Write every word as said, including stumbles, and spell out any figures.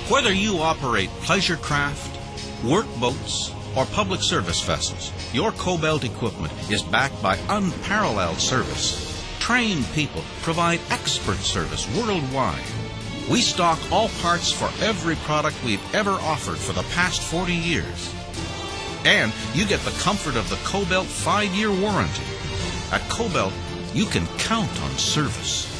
Whether you operate pleasure craft, work boats, or public service vessels, your Kobelt equipment is backed by unparalleled service. Trained people provide expert service worldwide. We stock all parts for every product we've ever offered for the past forty years. And you get the comfort of the Kobelt five-year warranty. At Kobelt, you can count on service.